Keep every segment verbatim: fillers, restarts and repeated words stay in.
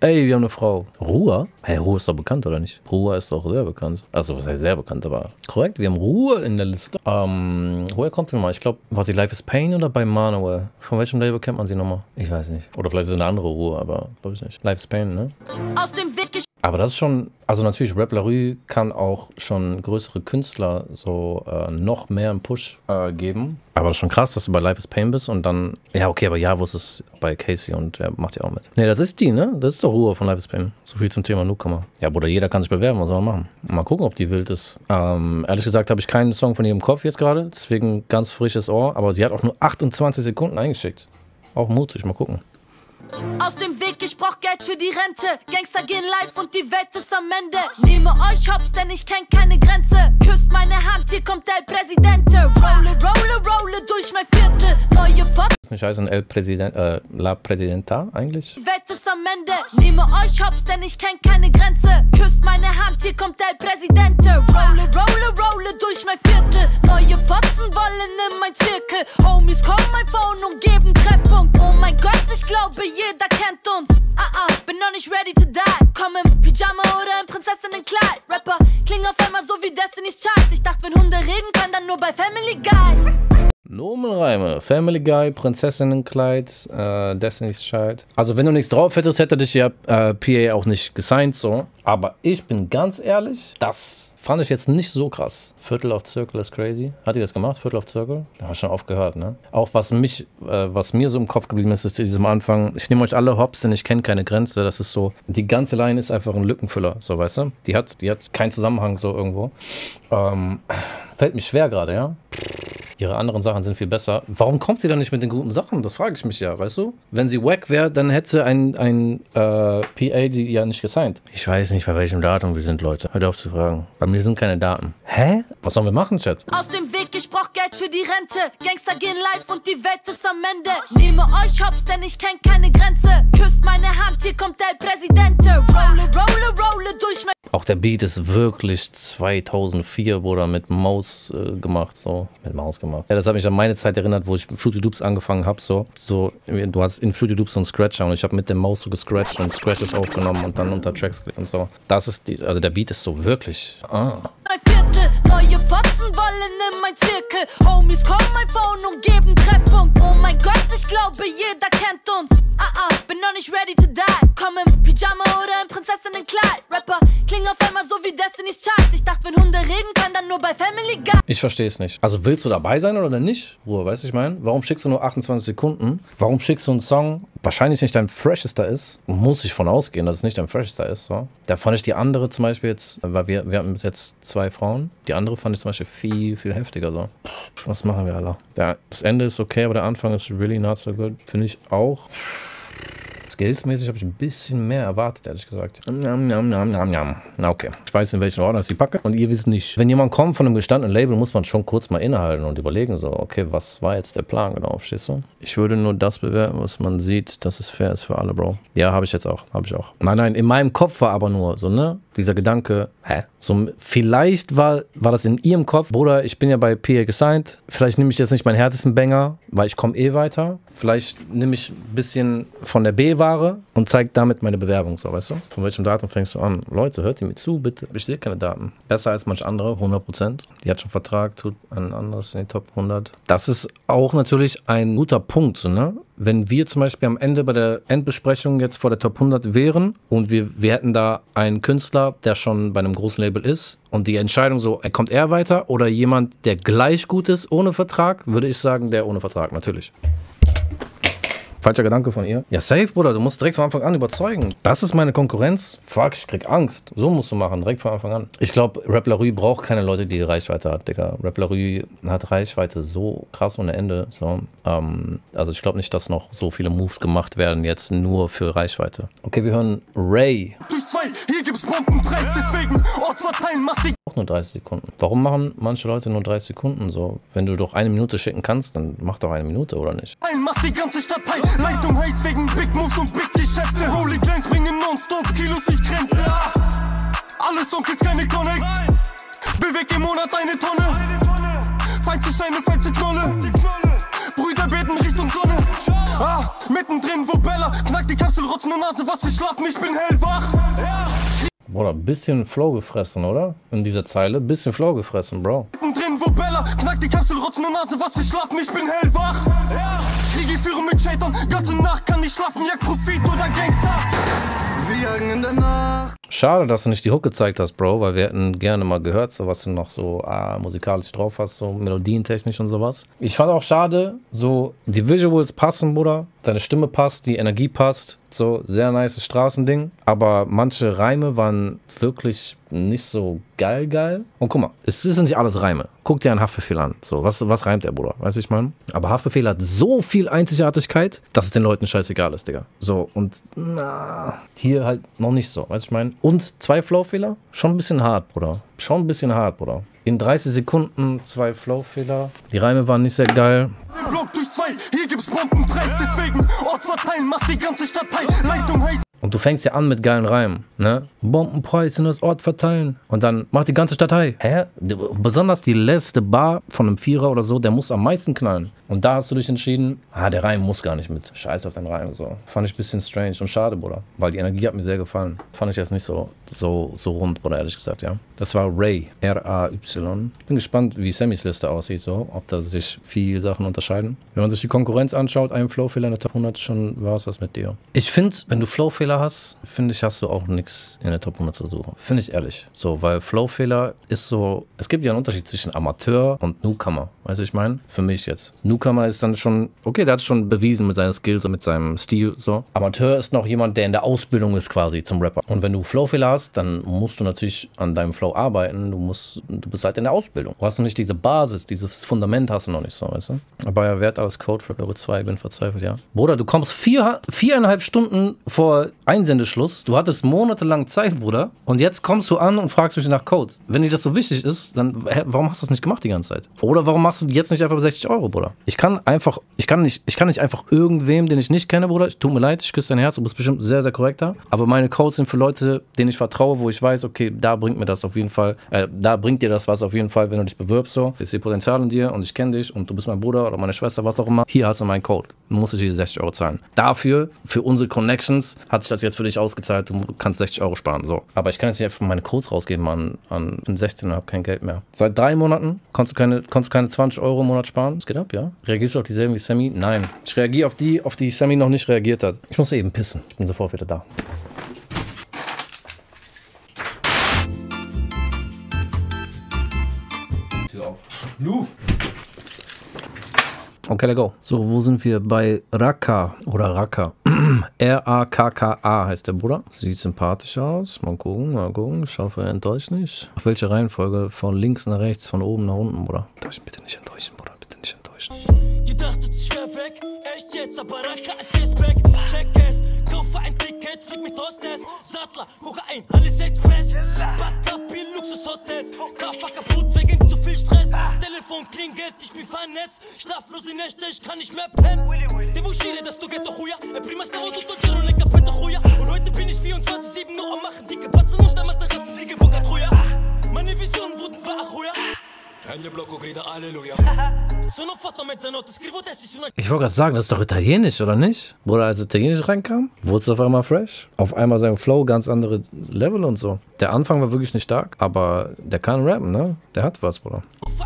Ey, wir haben eine Frau. Ruhr? Hey, Ruhr ist doch bekannt, oder nicht? Ruhr ist doch sehr bekannt. Also, was heißt sehr bekannt, aber korrekt. Wir haben Ruhr in der Liste. Ähm, woher kommt die nochmal? Ich glaube, war sie Life is Pain oder bei Manuel? Von welchem Label kennt man sie nochmal? Ich weiß nicht. Oder vielleicht ist es eine andere Ruhr, aber glaube ich nicht. Life is Pain, ne? Aus dem Weg aber das ist schon, also natürlich, Rap La Rue kann auch schon größere Künstler so äh, noch mehr einen Push äh, geben. Aber das ist schon krass, dass du bei Life is Pain bist und dann, ja okay, aber ja, wo ist es bei Casey und der macht ja auch mit. Ne, das ist die, ne? Das ist doch Ruhe von Life is Pain. So viel zum Thema Newcomer. Ja, Bruder, jeder kann sich bewerben, was soll man machen? Mal gucken, ob die wild ist. Ähm, ehrlich gesagt habe ich keinen Song von ihr im Kopf jetzt gerade, deswegen ganz frisches Ohr, aber sie hat auch nur achtundzwanzig Sekunden eingeschickt. Auch mutig, mal gucken. Aus dem Weg, ich brauch Geld für die Rente. Gangster gehen live und die Welt ist am Ende. Nehme euch hops, denn ich kenn keine Grenze. Küsst meine Hand, hier kommt El Presidente. Rolle, rolle, rolle durch mein Viertel. Neue Fotos. Das nicht heißen El President, äh, La Presidenta eigentlich? Die Welt ist am Ende. Nehme euch hops, denn ich kenn keine Grenze. Küsst meine Hand, hier kommt El Presidente. Rolle, rolle, rolle durch mein Viertel. Neue Fotzen wollen in mein Zirkel. Homies, komm mein Phone und geben Treffpunkt. Oh mein Gott, ich glaube, jeder kennt uns. Ah, ah, bin noch nicht ready to die. Komm im Pyjama oder im Prinzessinnenkleid. Rapper klingen auf einmal so wie Destiny's Child. Ich dachte, wenn Hunde reden können, dann nur bei Family Guy. Nomenreime. Family Guy, Prinzessinnenkleid, äh, Destiny's Child. Also wenn du nichts drauf hättest, hätte dich ja äh, P A auch nicht gesigned so. Aber ich bin ganz ehrlich, das fand ich jetzt nicht so krass. Viertel of Circle ist crazy. Hat die das gemacht? Viertel of Circle? Da hast du schon aufgehört, ne? Auch was mich, äh, was mir so im Kopf geblieben ist, ist diesem Anfang, ich nehme euch alle hops, denn ich kenne keine Grenze. Das ist so, die ganze Line ist einfach ein Lückenfüller, so weißt du? Die hat, die hat keinen Zusammenhang so irgendwo. Ähm, fällt mir schwer gerade, ja? Ihre anderen Sachen sind viel besser. Warum kommt sie dann nicht mit den guten Sachen? Das frage ich mich ja, weißt du? Wenn sie wack wäre, dann hätte ein, ein äh, P A die ja nicht gesigned. Ich weiß nicht, bei welchem Datum wir sind, Leute. Hört auf zu fragen. Bei mir sind keine Daten. Hä? Was sollen wir machen, Chat? Aus dem Weg, ich brauch Geld für die Rente. Gangster gehen live und die Welt ist am Ende. Nehme euch hops, denn ich kenn keine Grenze. Küsst meine Hand, hier kommt El Presidente. Rolle, rolle, rolle durch mein... Auch der Beat ist wirklich zweitausendvier, Bruder, mit Maus äh, gemacht, so. Mit Maus gemacht. Ja, das hat mich an meine Zeit erinnert, wo ich Fruity Loops angefangen habe, so. So, du hast in Fruity Loops so einen Scratcher und ich habe mit der Maus so gescratcht und Scratches aufgenommen und dann unter Tracks geklickt und so. Das ist die, also der Beat ist so wirklich, ah. Neue Fotzen wollen in mein Zirkel. Homies, komm mein Phone und geben Treffpunkt. Oh mein Gott, ich glaube, jeder kennt uns. Ah, ah, bin noch nicht ready to die. Komm im Pyjama oder im Prinzessinnenkleid. Rapper klingen auf einmal so wie Destiny's Child. Ich dachte, wenn Hunde reden können, dann nur bei Family Guy. Ich verstehe es nicht. Also willst du dabei sein oder nicht? Ruhe, weißt du, ich meine? Warum schickst du nur achtundzwanzig Sekunden? Warum schickst du einen Song, wahrscheinlich nicht dein freshester ist? Muss ich von ausgehen, dass es nicht dein freshester ist, so. Da fand ich die andere zum Beispiel jetzt, weil wir, wir hatten bis jetzt zwei Frauen. Die andere fand ich zum Beispiel viel, viel heftiger, so. Was machen wir, Alter? Der, das Ende ist okay, aber der Anfang ist really not so good. Finde ich auch. Skillsmäßig habe ich ein bisschen mehr erwartet, ehrlich gesagt. Njam, njam, njam, njam, njam. Na okay. Ich weiß, in welchen Ordner ich sie packe und ihr wisst nicht. Wenn jemand kommt von einem gestandenen Label, muss man schon kurz mal innehalten und überlegen so, okay, was war jetzt der Plan genau, verstehst du? Ich würde nur das bewerten, was man sieht, dass es fair ist für alle, Bro. Ja, habe ich jetzt auch, habe ich auch. Nein, nein, in meinem Kopf war aber nur so, ne? Dieser Gedanke, hä? So, vielleicht war, war das in ihrem Kopf, Bruder, ich bin ja bei P A gesigned, vielleicht nehme ich jetzt nicht meinen härtesten Banger, weil ich komme eh weiter. Vielleicht nehme ich ein bisschen von der B-Ware und zeige damit meine Bewerbung, so, weißt du? Von welchem Datum fängst du an? Leute, hört ihr mir zu, bitte. Ich sehe keine Daten. Besser als manch andere, hundert Prozent. Die hat schon Vertrag, tut ein anderes in die Top hundert. Das ist auch natürlich ein guter Punkt, so, ne? Wenn wir zum Beispiel am Ende bei der Endbesprechung jetzt vor der Top hundert wären und wir, wir hätten da einen Künstler, der schon bei einem großen Label ist und die Entscheidung so, kommt er weiter oder jemand, der gleich gut ist ohne Vertrag, würde ich sagen, der ohne Vertrag, natürlich. Falscher Gedanke von ihr. Ja, safe, Bruder. Du musst direkt von Anfang an überzeugen. Das ist meine Konkurrenz. Fuck, ich krieg Angst. So musst du machen, direkt von Anfang an. Ich glaube, Rap La Rue braucht keine Leute, die Reichweite hat, Digga. Rap La Rue hat Reichweite so krass ohne Ende. So. Ähm, also ich glaube nicht, dass noch so viele Moves gemacht werden jetzt nur für Reichweite. Okay, wir hören Ray. Durch zwei, hier gibt's Bombenpreis, deswegen Ortsverteilen macht die... Auch nur dreißig Sekunden. Warum machen manche Leute nur dreißig Sekunden so? Wenn du doch eine Minute schicken kannst, dann mach doch eine Minute, oder nicht? Macht die ganze Stadt heiß. Leitung heiß wegen Big Moves und Big Geschäfte. Holy Glance bringen nonstop Kilos durch Grenze. Ah. Alles Onkels, keine Connect. Beweg im Monat eine Tonne. Feinste Steine, feinste Knolle. Brüder beten Richtung Sonne. Ah, mittendrin, wo Bella knackt die Kapsel rotzende Nase, was für Schlafen, ich bin hellwach. Ja. Bruder, bisschen Flow gefressen, oder? In dieser Zeile, bisschen Flow gefressen, Bro. Drin, wo Bella knackt die Kapsel, rotzende Nase, was für Schlafen, ich bin hellwach. Ja. Kriege führe mit Shaitan, ganze Nacht kann ich schlafen, jagt Profit oder Gangster. Wir jagen in der Nacht. Schade, dass du nicht die Hook gezeigt hast, Bro, weil wir hätten gerne mal gehört, so was du noch so ah, musikalisch drauf hast, so melodientechnisch und sowas. Ich fand auch schade, so die Visuals passen, Bruder, deine Stimme passt, die Energie passt, so sehr nice Straßending, aber manche Reime waren wirklich nicht so geil, geil. Und guck mal, es ist nicht alles Reime. Guck dir einen Haftbefehl an. So, was, was reimt der, Bruder? Weißt du, ich meine? Aber Haftbefehl hat so viel Einzigartigkeit, dass es den Leuten scheißegal ist, Digga. So, und na, hier halt noch nicht so, weißt du, ich meine? Und zwei Flowfehler? Schon ein bisschen hart, Bruder. Schon ein bisschen hart, Bruder. In dreißig Sekunden zwei Flowfehler. Die Reime waren nicht sehr geil. Block durch zwei, hier gibt's Bombenpreis, deswegen Ort verteilen, macht die ganze Stadt heil. Leitung heiß. Und du fängst ja an mit geilen Reimen, ne? Bombenpreis in das Ort verteilen. Und dann macht die ganze Stadt high. Hä? Besonders die letzte Bar von einem Vierer oder so, der muss am meisten knallen. Und da hast du dich entschieden, ah, der Reim muss gar nicht mit. Scheiß auf den Reim, so. Fand ich ein bisschen strange und schade, Bruder. Weil die Energie hat mir sehr gefallen. Fand ich jetzt nicht so, so, so rund, Bruder, ehrlich gesagt, ja. Das war Ray, R A Y. Bin gespannt, wie Sammys Liste aussieht, so. Ob da sich viele Sachen unterscheiden. Wenn man sich die Konkurrenz anschaut, ein Flowfehler in der Top hundert, schon war es das mit dir. Ich finde, wenn du Flowfehler hast, finde ich, hast du auch nichts in der Top hundert zu suchen. Finde ich ehrlich. So, weil Flowfehler ist so, es gibt ja einen Unterschied zwischen Amateur und Newcomer. Weißt du, ich meine? Für mich jetzt. Newcomer ist dann schon, okay, der hat es schon bewiesen mit seinen Skills und mit seinem Stil, so. Amateur ist noch jemand, der in der Ausbildung ist quasi zum Rapper. Und wenn du Flowfehler hast, dann musst du natürlich an deinem Flow arbeiten. Du musst, du bist halt in der Ausbildung. Du hast noch nicht diese Basis, dieses Fundament hast du noch nicht so, weißt du? Aber ja, wer hat alles Code für Euro zwei? Ich bin verzweifelt, ja. Bruder, du kommst vier, viereinhalb Stunden vor Einsendeschluss. Du hattest monatelang Zeit, Bruder. Und jetzt kommst du an und fragst mich nach Code. Wenn dir das so wichtig ist, dann hä, warum hast du das nicht gemacht die ganze Zeit? Oder warum machst du jetzt nicht einfach sechzig Euro, Bruder? Ich kann einfach, ich kann nicht, ich kann nicht einfach irgendwem, den ich nicht kenne, Bruder. Tut mir leid, ich küsse dein Herz, du bist bestimmt sehr, sehr korrekt da. Aber meine Codes sind für Leute, denen ich vertraue, wo ich weiß, okay, da bringt mir das auf jeden Fall, äh, da bringt dir das was auf jeden Fall, wenn du dich bewirbst, so. Ich sehe Potenzial in dir und ich kenne dich und du bist mein Bruder oder meine Schwester, was auch immer. Hier hast du meinen Code. Du musst diese sechzig Euro zahlen. Dafür, für unsere Connections, hat sich das jetzt für dich ausgezahlt. Du kannst sechzig Euro sparen, so. Aber ich kann jetzt nicht einfach meine Codes rausgeben an, an ich bin sechzehn und habe kein Geld mehr. Seit drei Monaten konntest du keine, konntest du keine zwanzig Euro im Monat sparen. Es geht ab, ja? Reagierst du auf dieselben wie Sammy? Nein. Ich reagiere auf die, auf die Sammy noch nicht reagiert hat. Ich muss eben pissen. Ich bin sofort wieder da. Tür auf. Luf! Okay, let's go. So, wo sind wir? Bei Raka oder Raka. R A K K A heißt der Bruder. Sieht sympathisch aus. Mal gucken, mal gucken. Ich hoffe, er enttäuscht nicht. Auf welche Reihenfolge? Von links nach rechts, von oben nach unten, Bruder. Enttäuschen, bitte nicht enttäuschen, Bruder. Bitte nicht enttäuschen. Ihr dachtet, ich wär weg. Echt jetzt, aber Raka ist jetzt back. Check es. Kaufe ein Ticket, flieg mit Hostess. Sattler, Kokain, alles Express. Backup-Bill, Luxus-Hotels. Kaffer kaputt wegen zu viel Stress. Telefon klingelt, ich bin vernetzt. Schlaflose Nächte, ich kann nicht mehr pennen. Debushire, dass du Ghetto Huya. Prima stavo tutto il giorno nel cappetto Huya. Und heute bin ich vierundzwanzig sieben nur am machen. Dicke Batzen und der Materatzen, sie gebuckert Huya. Meine Visionen wurden wahr Huya. Ich wollte gerade sagen, das ist doch italienisch, oder nicht? Bruder, als italienisch reinkam, wurde es auf einmal fresh. Auf einmal sein Flow, ganz andere Level und so. Der Anfang war wirklich nicht stark, aber der kann rappen, ne? Der hat was, Bruder.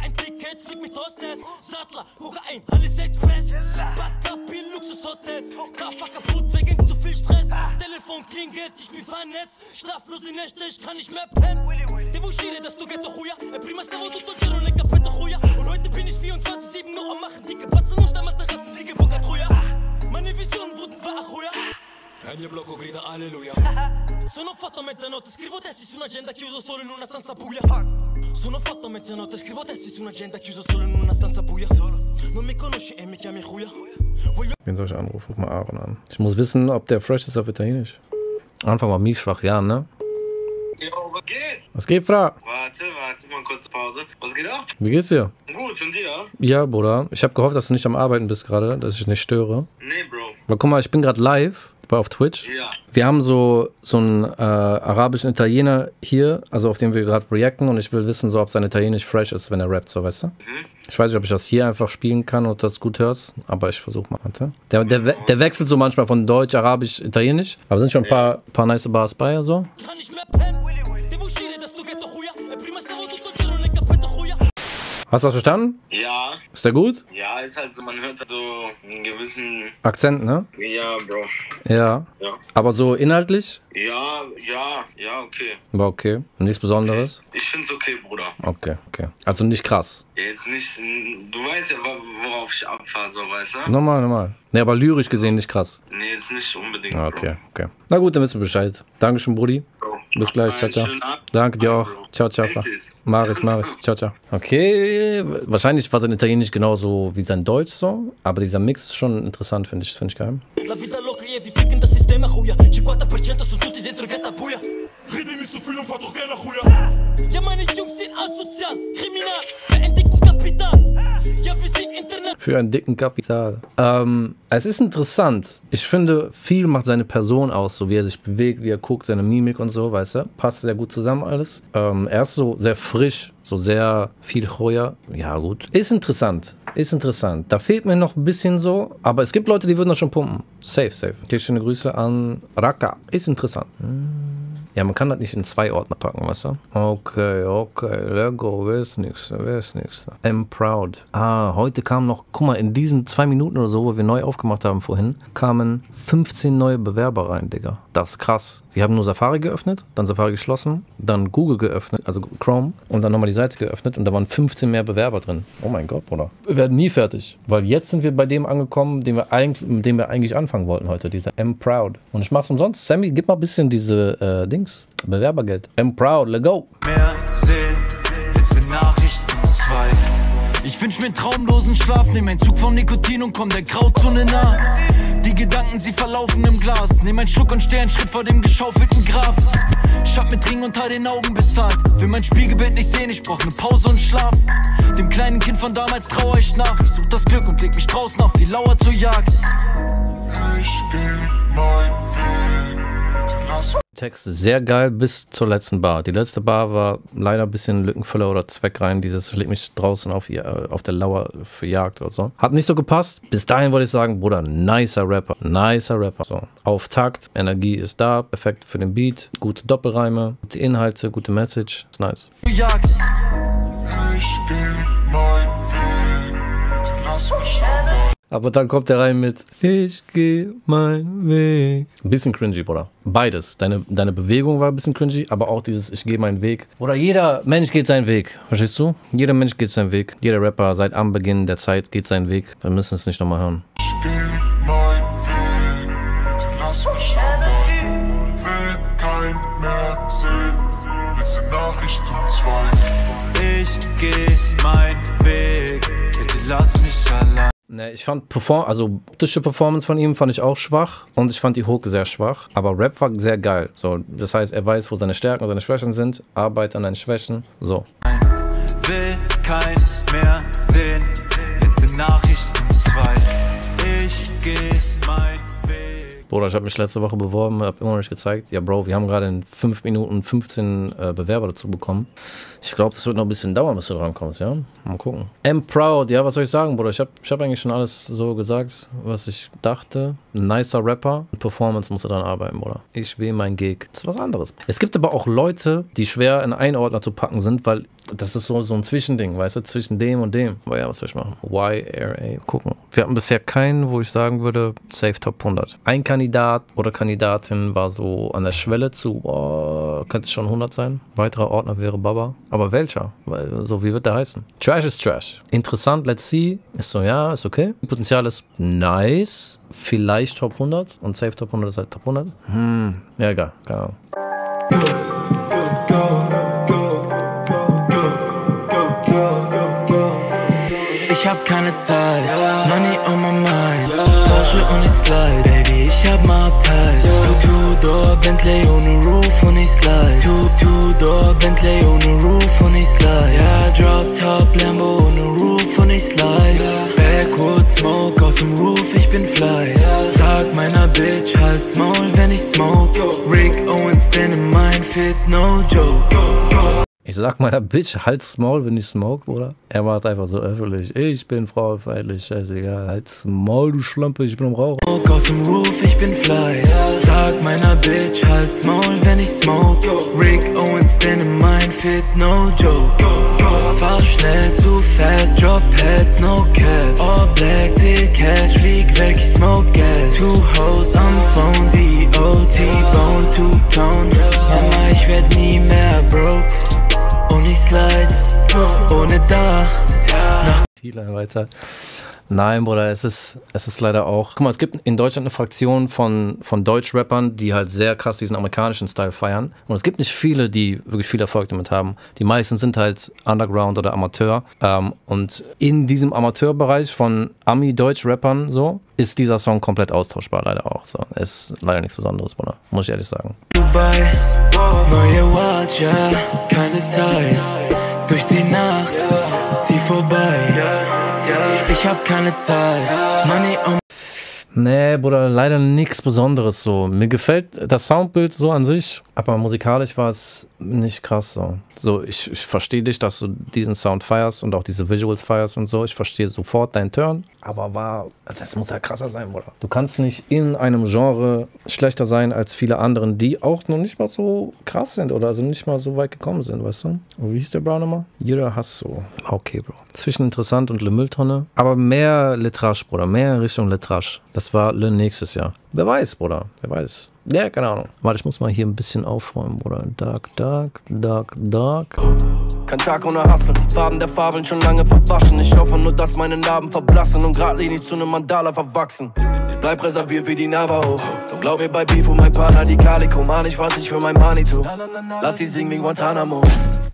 Telefon klingelt, ich bin vernetzt. Schlaflose Nächte, ich kann nicht mehr pennen. Debushire, dass du Ghetto Huya. Prima stavo tutto il giorno nel cappetto Huya. Und heute bin ich vierundzwanzig sieben nur am machen. Dicke Batzen und der Materatzen, sie gebuckert Huya. Meine Visionen wurden wahr Huya. E il mio blocco grida alleluia. Sono fatto a mezzanotte, scrivo testi su un'agenda chiuso solo in una stanza buia. Sono fatto a mezzanotte, scrivo testi su un'agenda chiuso solo in una stanza buia. Non mi conosci e mi chiami Huya. Wen soll ich anrufen? Ruf mal Aaron an. Ich muss wissen, ob der fresh ist auf Italienisch. Anfang war miefschwach, ja, ne? Jo, was geht? Was geht, Fra? Warte, warte, mal eine kurze Pause. Was geht ab? Wie geht's dir? Gut, und dir? Ja, Bruder. Ich habe gehofft, dass du nicht am Arbeiten bist gerade, dass ich nicht störe. Nee, Bro. Weil guck mal, ich bin gerade live bei auf Twitch. Ja. Wir haben so, so einen äh, arabischen Italiener hier, also auf den wir gerade reacten und ich will wissen, so, ob sein Italienisch fresh ist, wenn er rappt, so, weißt du? Mhm. Ich weiß nicht, ob ich das hier einfach spielen kann und das gut hörst, aber ich versuche mal. Warte. Der, der, we- der wechselt so manchmal von Deutsch, Arabisch, Italienisch. Aber sind schon ein paar, paar nice Bars bei, so. Kann nicht mehr pennen. Devo uscire da sto ghetto, Julia. E prima stavo tutto il giorno nel cappetto, Julia. Hast du was verstanden? Ja, Ist der gut? ja, ist halt so, man hört so einen gewissen, Akzent, ne? ja, Bro. Ja. Ja. Aber so inhaltlich? Ja, ja, ja, okay. War okay. Nichts Besonderes? Ich find's okay, Bruder. Okay, okay. Also nicht krass. Jetzt nicht, du weißt ja, wo- worauf ich abfahre, so, weißt du? Normal, normal. Ne, aber lyrisch gesehen nicht krass. Nee, jetzt nicht unbedingt, Ah, okay, okay. Na gut, dann wissen wir Bescheid. Dankeschön, Brudi. Bro. Bis gleich, ciao, ciao. Einen schönen Abend. Danke dir auch. Bro. Ciao, ciao. Endlich. Mach ich, mach ich. Ciao, ciao. Okay, wahrscheinlich war sein Italienisch genauso wie sein Deutsch so, aber dieser Mix ist schon interessant, finde ich, finde ich geil. La vita loca e vi ficken das sistema, Julia. cinquanta per cento sono tutti dentro il gattabuia. Rede nicht so viel und fahr doch gerne nach Julia. Ja, meine Jungs sind asozial, kriminal, für einen dicken Kapital. Ja, wir sind international. Für einen dicken Kapital. Ähm, es ist interessant. Ich finde, viel macht seine Person aus, so wie er sich bewegt, wie er guckt, seine Mimik und so, weißt du? Passt sehr gut zusammen alles. Ähm, er ist so sehr frisch, so sehr viel Heuer. Ja, gut. Ist interessant. Ist interessant. Da fehlt mir noch ein bisschen so, aber es gibt Leute, die würden das schon pumpen. Safe, safe. Okay, schöne Grüße an Raka. Ist interessant. Ja, man kann das nicht in zwei Ordner packen, weißt du? Okay, okay, Lego, wer ist nächster, wer ist nächster? I'm proud. Ah, heute kamen noch, guck mal, in diesen zwei Minuten oder so, wo wir neu aufgemacht haben vorhin, kamen fünfzehn neue Bewerber rein, Digga. Das ist krass. Wir haben nur Safari geöffnet, dann Safari geschlossen, dann Google geöffnet, also Chrome, und dann nochmal die Seite geöffnet und da waren fünfzehn mehr Bewerber drin. Oh mein Gott, Bruder. Wir werden nie fertig, weil jetzt sind wir bei dem angekommen, den wir eigentlich, mit dem wir eigentlich anfangen wollten heute, dieser I'm proud. Und ich mach's umsonst. Sammy, gib mal ein bisschen diese äh, Dings, Bewerbergeld. I'm proud, let go. Mehr sehen, letzte Nachrichten zwei. Ich wünsch mir einen traumlosen Schlaf, nehm ein Zug von Nikotin und komm der Grauzone nah. Die Gedanken, sie verlaufen im Glas. Nehm einen Schluck und steh einen Schritt vor dem geschaufelten Grab. Ich hab mit Ring unter den Augen bezahlt. Will mein Spiegelbild nicht sehen, ich brauch ne Pause und Schlaf. Dem kleinen Kind von damals trauer ich nach. Ich such das Glück und leg mich draußen auf die Lauer zur Jagd. Ich geh mein Weg. Lass Text sehr geil bis zur letzten Bar. Die letzte Bar war leider ein bisschen Lückenfüller oder Zweckrein. Dieses leg mich draußen auf, auf der Lauer für Jagd oder so. Hat nicht so gepasst. Bis dahin wollte ich sagen, Bruder, nicer Rapper. Nicer Rapper. So. Auf Takt, Energie ist da, perfekt für den Beat, gute Doppelreime, gute Inhalte, gute Message. Ist nice. Jagd. Ich geh mein Weg. Lass mich aber. Aber dann kommt er rein mit Ich geh mein Weg. Ein bisschen cringy, Bruder. Beides. Deine, deine Bewegung war ein bisschen cringy, aber auch dieses Ich geh meinen Weg. Oder jeder Mensch geht seinen Weg. Verstehst du? Jeder Mensch geht seinen Weg. Jeder Rapper seit am Beginn der Zeit geht seinen Weg. Wir müssen es nicht nochmal hören. Ich geh mein Weg. Lass mich aber. Will kein mehr sehen. Letzte Nachricht um zwei. Ich geh mein Weg. Bitte lass mich allein. Ne, ich fand Perform also optische Performance von ihm fand ich auch schwach und ich fand die Hook sehr schwach, aber Rap war sehr geil. So, das heißt, er weiß, wo seine Stärken und seine Schwächen sind, arbeitet an seinen Schwächen. So. Will keins mehr sehen. Letzte Nachricht um zwei. Ich geh mein Weg. Bruder, ich habe mich letzte Woche beworben, habe immer noch nicht gezeigt. Ja, Bro, wir haben gerade in fünf Minuten fünfzehn äh, Bewerber dazu bekommen. Ich glaube, das wird noch ein bisschen dauern, bis du dran kommst, ja? Mal gucken. I'm proud, ja, was soll ich sagen, Bruder? Ich habe ich hab eigentlich schon alles so gesagt, was ich dachte. Ein nicer Rapper. Performance muss er dran arbeiten, Bruder. Ich will mein Gig. Das ist was anderes. Es gibt aber auch Leute, die schwer in einen Ordner zu packen sind, weil das ist so, so ein Zwischending, weißt du, zwischen dem und dem. Aber ja, was soll ich machen? Y R A, gucken. Wir hatten bisher keinen, wo ich sagen würde, safe Top hundert. Ein Kandidat oder Kandidatin war so an der Schwelle zu, oh, könnte schon hundert sein. Weiterer Ordner wäre Baba. Aber welcher? Weil, so, wie wird der heißen? Trash ist Trash. Interessant, let's see. Ist so, ja, ist okay. Potenzial ist nice. Vielleicht Top hundert. Und safe Top hundert ist halt Top hundert. Hm, ja, egal. Keine Ahnung. Ich hab keine Zeit, Money on my mind, Porsche und ich slide, Baby, ich hab mal Abteil. Two-Door, Bentley ohne Roof und ich slide. Two-Door, Bentley ohne Roof und ich slide. Ja, Drop Top, Lambo ohne Roof und ich slide. Backwood Smoke aus dem Roof, ich bin fly. Sag meiner Bitch, halt's Maul, wenn ich smoke. Rick Owens, denn in mein Fit, no joke. Ich Ich sag meiner Bitch, halt's Maul, wenn ich smoke, Bruder. Er macht einfach so öffentlich. Ich bin frauenfeindlich, scheißegal. Halt's Maul, du Schlampe, ich bin am Rauch. Aus dem Roof, ich bin fly. Sag meiner Bitch, halt's Maul, wenn ich smoke. Rick Owens, Dynamite, fit, no joke. Fahr schnell, zu fast, drop heads, no cap. All black, till cash, flieg weg, ich smoke gas. Two hoes am Phone, C E O, T-Bone, Two-Tone. Mama, ich werd nie mehr broke. Und ich slide, ohne Dach. Nach weiter. Nein, Bruder, es ist, es ist leider auch... Guck mal, es gibt in Deutschland eine Fraktion von, von Deutsch-Rappern, die halt sehr krass diesen amerikanischen Style feiern. Und es gibt nicht viele, die wirklich viel Erfolg damit haben. Die meisten sind halt Underground oder Amateur. Ähm, und in diesem Amateurbereich von Ami-Deutsch-Rappern so, ist dieser Song komplett austauschbar, leider auch. So, ist leider nichts Besonderes, Bruder, muss ich ehrlich sagen. Dubai, neue Watch, ja, keine Zeit. Durch die Nacht, zieh vorbei. Ich hab keine Zeit. Money on. Nee, Bruder, leider nichts Besonderes so. Mir gefällt das Soundbild so an sich, aber musikalisch war es nicht krass so. So, ich, ich verstehe dich, dass du diesen Sound feierst und auch diese Visuals feierst und so. Ich verstehe sofort deinen Turn, aber war, das muss ja krasser sein, Bruder. Du kannst nicht in einem Genre schlechter sein als viele anderen, die auch noch nicht mal so krass sind oder also nicht mal so weit gekommen sind, weißt du? Und wie hieß der Bro nochmal? Jeder hasst so. Okay, Bro. Zwischen interessant und Le Mülltonne, aber mehr Lettrage, Bruder, mehr in Richtung Lettrage. Das war Le nächstes Jahr. Wer weiß, Bruder, wer weiß. Ja, keine Ahnung. Warte, ich muss mal hier ein bisschen aufräumen, Bruder. Dark, dark, dark, dark. Kein Tag ohne Hassel, Farben der Fabeln schon lange verwaschen. Ich hoffe nur, dass meine Narben verblassen und geradlinig zu einem Mandala verwachsen. Ich bleib reserviert wie die Navajo. Glaub mir bei Beef und mein Partner die Calico. Mann, ich weiß nicht für mein Money to. Lass sie singen wie Guantanamo.